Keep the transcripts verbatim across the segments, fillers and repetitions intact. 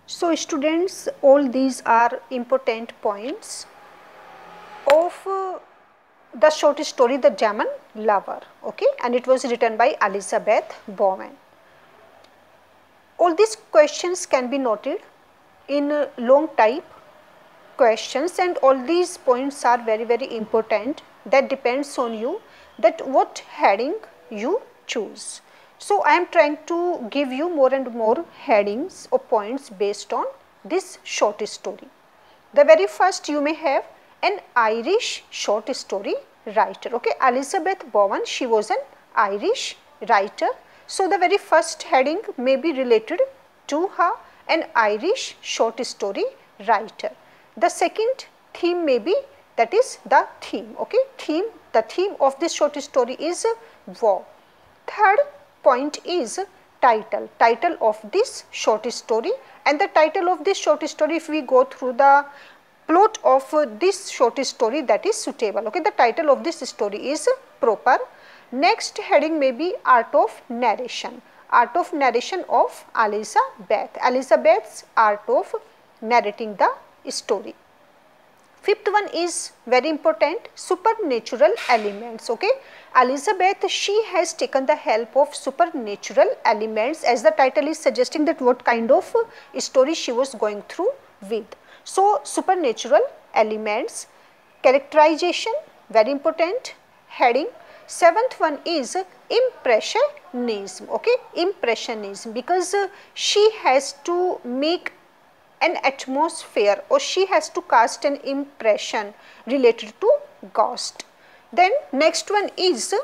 So students, all these are important points of uh, the short story The German Lover, okay, and it was written by Elizabeth Bowen. All these questions can be noted in uh, long type questions, and all these points are very very important. That depends on you that what heading you choose. So I am trying to give you more and more headings or points based on this short story. The very first, you may have an Irish short story writer, okay. Elizabeth Bowen, she was an Irish writer. So the very first heading may be related to her, an Irish short story writer. The second theme may be, that is the theme, okay. Theme, the theme of this short story is war. Third point is title, title of this short story, and the title of this short story, if we go through the plot of this short story, that is suitable, okay. The title of this story is proper. Next heading may be art of narration, art of narration of Elizabeth, Elizabeth's art of narrating the story. Fifth one is very important, supernatural elements, okay. Elizabeth, she has taken the help of supernatural elements, as the title is suggesting that what kind of story she was going through with. So supernatural elements, characterization, very important heading. Seventh one is impressionism, okay, impressionism, because uh, she has to make an atmosphere, or she has to cast an impression related to ghost. Then next one is,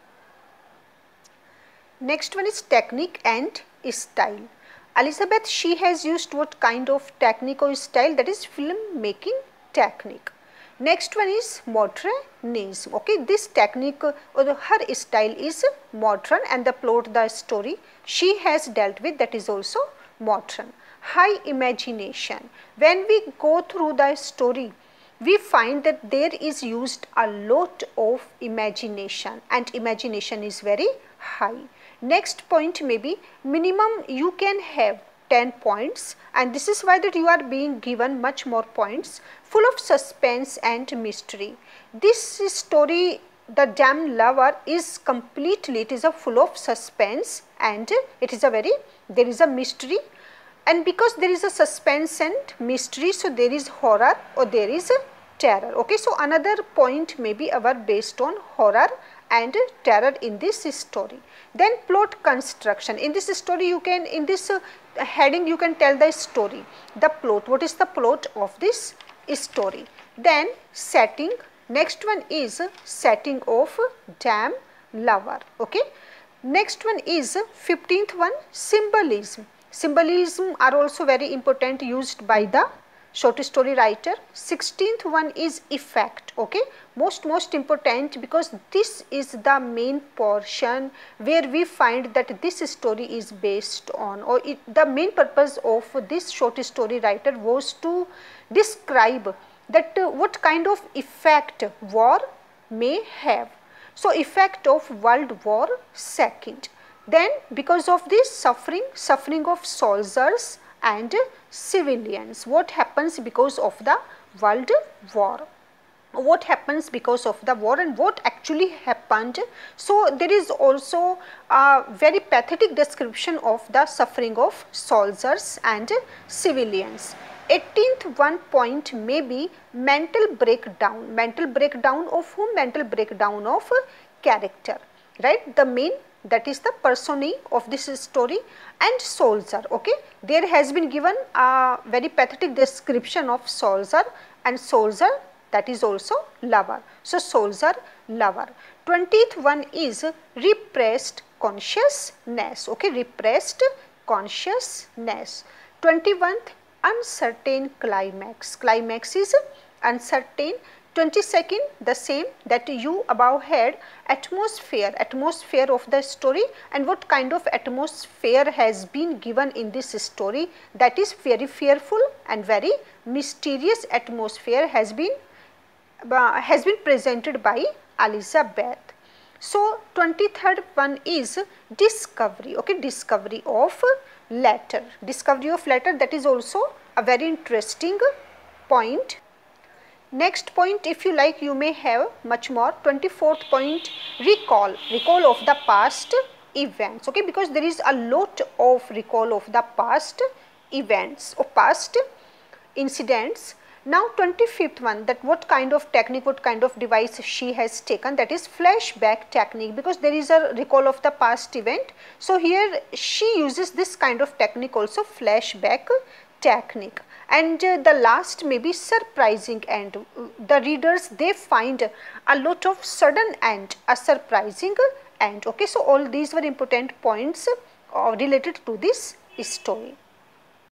next one is technique and style. Elizabeth, she has used what kind of technique or style, that is film making technique. Next one is modernism, okay. This technique or the, her style is modern, and the plot, the story she has dealt with, that is also modern. High imagination, when we go through the story, we find that there is used a lot of imagination, and imagination is very high. Next point may be minimum you can have ten points, and this is why that you are being given much more points, full of suspense and mystery. This story, The German Lover, is completely, it is a full of suspense, and it is a very, there is a mystery, and because there is a suspense and mystery, so there is horror or there is a terror, okay. So another point may be our based on horror and terror in this story. Then plot construction, in this story you can, in this uh, heading you can tell the story, the plot, what is the plot of this story. Then setting, next one is setting of German Lover, okay. Next one is fifteenth one, symbolism. Symbolism are also very important, used by the short story writer. Sixteenth one is effect, okay, most most important, because this is the main portion where we find that this story is based on, or it, the main purpose of this short story writer was to describe that uh, what kind of effect war may have. So effect of World War Second. Then because of this suffering, suffering of soldiers and civilians, what happens because of the World War, what happens because of the war and what actually happened. So there is also a very pathetic description of the suffering of soldiers and civilians. eighteenth one point may be mental breakdown, mental breakdown of whom? Mental breakdown of character, right, the main, that is the personae of this story, and soldier, okay. There has been given a very pathetic description of soldier, and soldier, that is also lover. So soldier, lover. twentieth one is repressed consciousness, okay, repressed consciousness. twenty-first, uncertain climax, climax is uncertain. twenty-second, the same, that you above had atmosphere, atmosphere of the story, and what kind of atmosphere has been given in this story, that is very fearful and very mysterious atmosphere has been uh, has been presented by Elizabeth. So twenty-third one is discovery, okay, discovery of letter. Discovery of letter, that is also a very interesting point. Next point, if you like, you may have much more. twenty-fourth point, recall, recall of the past events, okay, because there is a lot of recall of the past events or past incidents. Now twenty-fifth one, that what kind of technique, what kind of device she has taken, that is flashback technique, because there is a recall of the past event. So here she uses this kind of technique also, flashback technique. And uh, the last may be surprising end. The readers, they find a lot of sudden end, a surprising end. Okay, so all these were important points uh, related to this story.